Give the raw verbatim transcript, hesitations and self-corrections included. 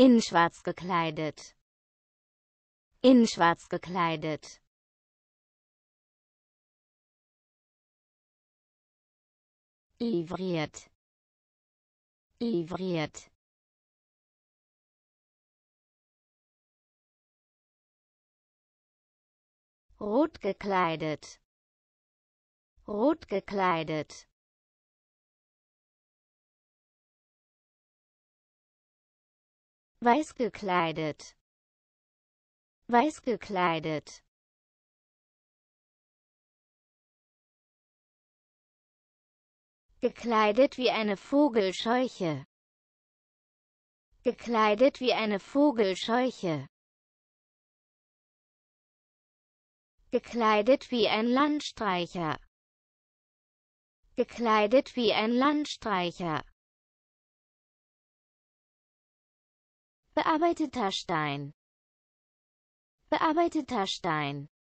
In schwarz gekleidet. In schwarz gekleidet. Livriert. Livriert. Rot gekleidet. Rot gekleidet. Weiß gekleidet. Weiß gekleidet. Gekleidet wie eine Vogelscheuche. Gekleidet wie eine Vogelscheuche. Gekleidet wie ein Landstreicher. Gekleidet wie ein Landstreicher. Bearbeiteter Stein. Bearbeiteter Stein.